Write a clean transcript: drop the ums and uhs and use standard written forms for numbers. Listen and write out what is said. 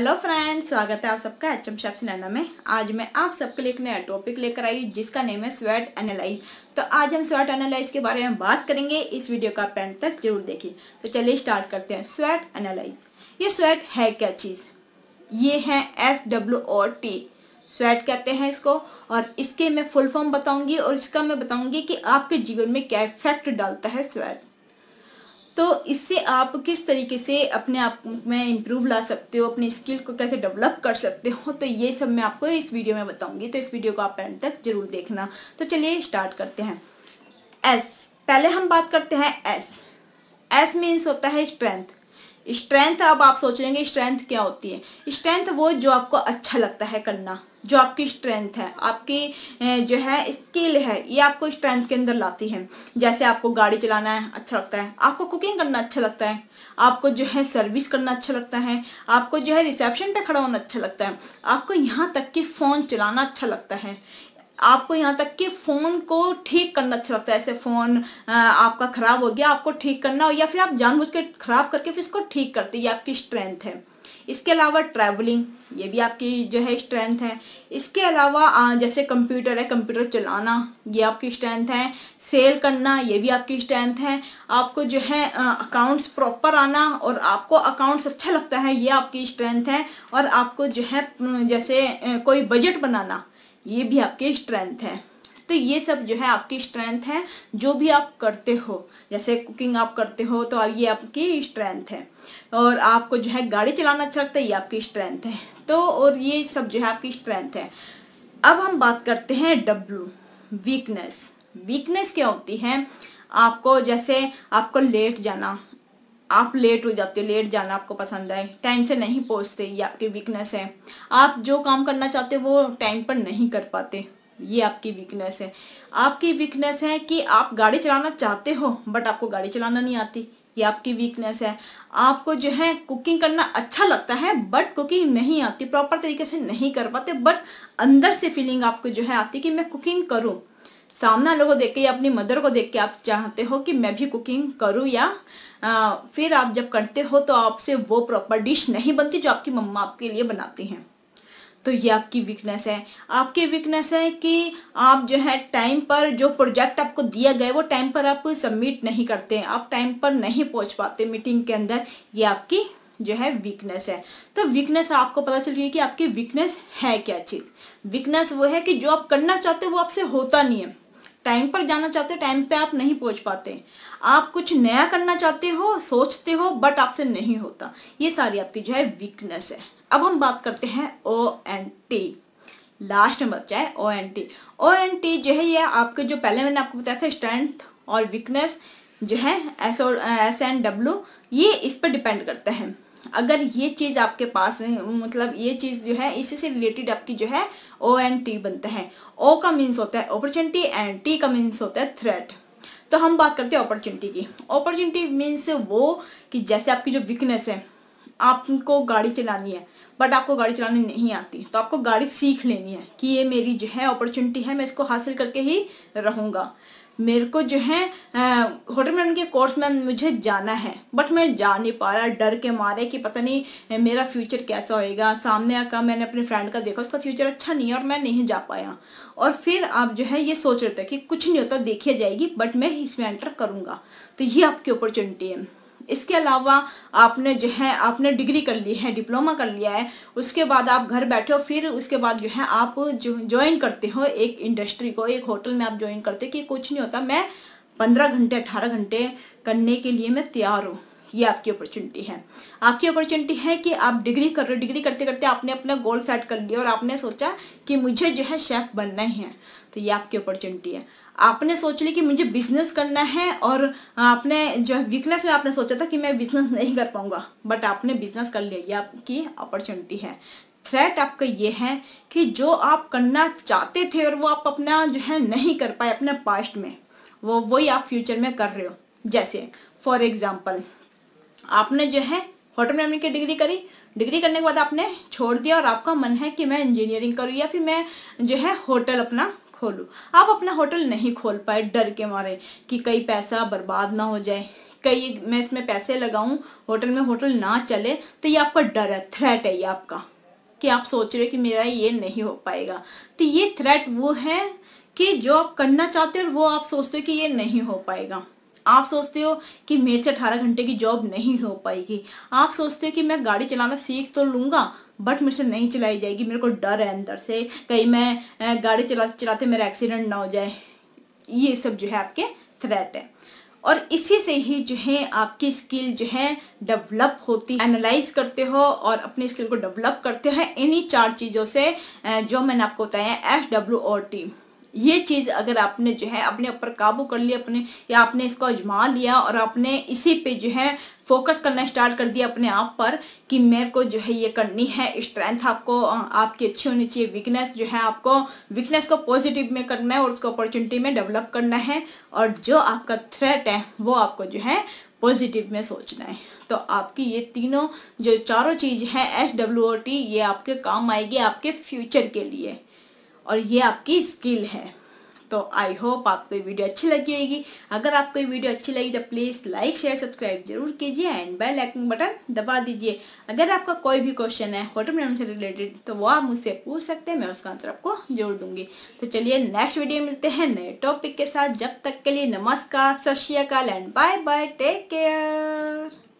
Hello friends, स्वागत है आप सबका एचएम शेफ नैना में। आज मैं आप सबके लिए एक नया टॉपिक लेकर आई जिसका नेम है स्वैट एनालाइज। तो आज हम स्वैट एनालाइज के बारे में बात करेंगे। इस वीडियो का एंड तक जरूर देखिए। तो चलिए स्टार्ट करते हैं। स्वैट एनालाइज, ये स्वैट है क्या चीज़? ये है SWOT, स्वैट कहते हैं इसको। और इसके मैं फुल फॉर्म बताऊंगी और इसका मैं बताऊंगी कि आपके जीवन में क्या इफेक्ट डालता है स्वैट। तो इससे आप किस तरीके से अपने आप में इम्प्रूव ला सकते हो, अपनी स्किल को कैसे डेवलप कर सकते हो, तो ये सब मैं आपको इस वीडियो में बताऊंगी। तो इस वीडियो को आप एंड तक जरूर देखना। तो चलिए स्टार्ट करते हैं। एस, पहले हम बात करते हैं एस। एस मीन्स होता है स्ट्रेंथ। स्ट्रेंथ, अब आप सोचेंगे स्ट्रेंथ क्या होती है? स्ट्रेंथ वो जो आपको अच्छा लगता है करना, जो आपकी स्ट्रेंथ है, आपकी जो है स्किल है, ये आपको स्ट्रेंथ के अंदर लाती है। जैसे आपको गाड़ी चलाना है अच्छा लगता है, आपको कुकिंग करना अच्छा लगता है, आपको जो है सर्विस करना अच्छा लगता है, आपको जो है रिसेप्शन पे खड़ा होना अच्छा लगता है, आपको यहाँ तक कि फ़ोन चलाना अच्छा लगता है, आपको यहाँ तक कि फ़ोन को ठीक करना अच्छा लगता है। ऐसे फ़ोन आपका ख़राब हो गया, आपको ठीक करना हो, या फिर आप जानबूझ के ख़राब करके फिर इसको ठीक करते, ये आपकी स्ट्रेंथ है। इसके अलावा ट्रैवलिंग, ये भी आपकी जो है स्ट्रेंथ है। इसके अलावा जैसे कंप्यूटर है, कंप्यूटर चलाना, ये आपकी स्ट्रेंथ है। सेल करना, ये भी आपकी स्ट्रेंथ है। आपको जो है अकाउंट्स प्रॉपर आना और आपको अकाउंट्स अच्छा लगता है, ये आपकी स्ट्रेंथ है। और आपको जो है जैसे कोई बजट बनाना, ये भी आपकी स्ट्रेंथ है। तो ये सब जो है आपकी स्ट्रेंथ है। जो भी आप करते हो, जैसे कुकिंग आप करते हो तो ये आपकी स्ट्रेंथ है। और आपको जो है गाड़ी चलाना अच्छा लगता है, ये आपकी स्ट्रेंथ है। तो और ये सब जो है आपकी स्ट्रेंथ है। अब हम बात करते हैं W, वीकनेस। वीकनेस क्या होती है? आपको जैसे आपको लेट जाना, आप लेट हो जाते हो, लेट जाना आपको पसंद है, टाइम से नहीं पहुंचते, ये आपकी वीकनेस है। आप जो काम करना चाहते हो वो टाइम पर नहीं कर पाते, ये आपकी वीकनेस है। आपकी वीकनेस है कि आप गाड़ी चलाना चाहते हो बट आपको गाड़ी चलाना नहीं आती, ये आपकी वीकनेस है। आपको जो है कुकिंग करना अच्छा लगता है बट कुकिंग नहीं आती, प्रॉपर तरीके से नहीं कर पाते, बट अंदर से फीलिंग आपको जो है आती कि मैं कुकिंग करूं। सामने वालों को देख के या अपनी मदर को देख के आप चाहते हो कि मैं भी कुकिंग करूं, या फिर आप जब करते हो तो आपसे वो प्रॉपर डिश नहीं बनती जो आपकी मम्मा आपके लिए बनाती हैं। तो ये आपकी वीकनेस है। आपकी वीकनेस है कि आप जो है टाइम पर जो प्रोजेक्ट आपको दिया गया वो टाइम पर आप सबमिट नहीं करते हैं, आप टाइम पर नहीं पहुंच पाते मीटिंग के अंदर, ये आपकी जो है वीकनेस है। तो वीकनेस आपको पता चल गई कि आपकी वीकनेस है क्या चीज़। वीकनेस वो है कि जो आप करना चाहते हो वो आपसे होता नहीं है। टाइम पर जाना चाहते हो, टाइम पे आप नहीं पहुंच पाते। आप कुछ नया करना चाहते हो, सोचते हो, बट आपसे नहीं होता। ये सारी आपकी जो है वीकनेस है। अब हम बात करते हैं ONT। लास्ट में बचा है ONT। ONT जो है ये आपके, जो पहले मैंने आपको बताया था स्ट्रेंथ और वीकनेस जो है SNW, ये इस पर डिपेंड करता है। अगर ये चीज़ आपके पास है, मतलब ये चीज़ जो है इसी से रिलेटेड आपकी जो है ONT बनता है। O का मीन्स होता है अपॉर्चुनिटी एंड T का मीन्स होता है थ्रेट। तो हम बात करते हैं अपॉर्चुनिटी की। अपॉर्चुनिटी मीन्स वो कि जैसे आपकी जो वीकनेस है, आपको गाड़ी चलानी है बट आपको गाड़ी चलानी नहीं आती, तो आपको गाड़ी सीख लेनी है कि ये मेरी जो है अपॉर्चुनिटी है, मैं इसको हासिल करके ही रहूँगा। मेरे को जो है होटल मैनेजमेंट के कोर्स में मुझे जाना है बट मैं जा नहीं पा रहा, डर के मारे कि पता नहीं मेरा फ्यूचर कैसा होएगा। सामने का मैंने अपने फ्रेंड का देखा, उसका फ्यूचर अच्छा नहीं है और मैं नहीं जा पाया। और फिर आप जो है ये सोच रहे थे कि कुछ नहीं होता, देखी जाएगी, बट मैं इसमें एंटर करूँगा। तो ये आपकी अपॉर्चुनिटी है। इसके अलावा आपने जो है आपने डिग्री कर ली है, डिप्लोमा कर लिया है, उसके बाद आप घर बैठे हो, फिर उसके बाद जो है आप जो ज्वाइन करते हो एक इंडस्ट्री को, एक होटल में आप ज्वाइन करते हो कि कुछ नहीं होता, मैं 15 घंटे 18 घंटे करने के लिए मैं तैयार हूँ। ये आपकी अपॉर्चुनिटी है। आपकी अपॉर्चुनिटी है कि आप डिग्री कर रहे हो, डिग्री करते करते आपने अपना गोल सेट कर लिया और आपने सोचा कि मुझे जो है शेफ बनना ही है। तो ये आपकी अपॉर्चुनिटी है। आपने सोच ली कि मुझे बिजनेस करना है और आपने जो वीकनेस में आपने सोचा था कि मैं बिजनेस नहीं कर पाऊंगा, बट आपने बिजनेस कर लिया, ये आपकी अपॉर्चुनिटी है। थ्रेट आपका ये है कि जो आप करना चाहते थे और वो आप अपना जो है नहीं कर पाए अपने पास्ट में, वो वही आप फ्यूचर में कर रहे हो। जैसे फॉर एग्जाम्पल, आपने जो है होटल मैनेजमेंट की डिग्री करी, डिग्री करने के बाद आपने छोड़ दिया और आपका मन है कि मैं इंजीनियरिंग करूँ या फिर मैं जो है होटल अपना खोलूँ। आप अपना होटल नहीं खोल पाए डर के मारे कि कहीं पैसा बर्बाद ना हो जाए, कहीं मैं इसमें पैसे लगाऊं होटल में, होटल ना चले, तो ये आपका डर है, थ्रेट है ये आपका, कि आप सोच रहे हो कि मेरा ये नहीं हो पाएगा। तो ये थ्रेट वो है कि जो आप करना चाहते हो वो आप सोचते हो कि ये नहीं हो पाएगा। आप सोचते हो कि मेरे से 18 घंटे की जॉब नहीं हो पाएगी। आप सोचते हो कि मैं गाड़ी चलाना सीख तो लूंगा बट मेरे से नहीं चलाई जाएगी, मेरे को डर है अंदर से, कहीं मैं गाड़ी चलाते चलाते मेरा एक्सीडेंट ना हो जाए। ये सब जो है आपके थ्रेट है। और इसी से ही जो है आपकी स्किल जो है डेवलप होती है। एनालाइज करते हो और अपनी स्किल को डेवलप करते हो इन्हीं 4 चीज़ों से, जो मैंने आपको बताया SWOT। ये चीज़ अगर आपने जो है अपने ऊपर काबू कर लिया, अपने या आपने इसको आजमा लिया और आपने इसी पे जो है फोकस करना स्टार्ट कर दिया अपने आप पर कि मेरे को जो है ये करनी है। स्ट्रेंथ आपको आपकी अच्छी होनी चाहिए, वीकनेस जो है आपको वीकनेस को पॉजिटिव में करना है और उसको अपॉर्चुनिटी में डेवलप करना है, और जो आपका थ्रेट है वो आपको जो है पॉजिटिव में सोचना है। तो आपकी ये तीनों जो चारों चीज़ है SWOT, ये आपके काम आएगी आपके फ्यूचर के लिए, और ये आपकी स्किल है। तो आई होप आपको ये वीडियो अच्छी लगी होगी। अगर आपको ये वीडियो अच्छी लगी तो प्लीज़ लाइक शेयर सब्सक्राइब जरूर कीजिए एंड बेल आइकन बटन दबा दीजिए। अगर आपका कोई भी क्वेश्चन है होटल मैनेजमेंट से रिलेटेड तो वो आप मुझसे पूछ सकते हैं, मैं उसका आंसर आपको जरूर दूंगी। तो चलिए नेक्स्ट वीडियो मिलते हैं नए टॉपिक के साथ। जब तक के लिए नमस्कार, सत श्री अकाल and bye bye, take care.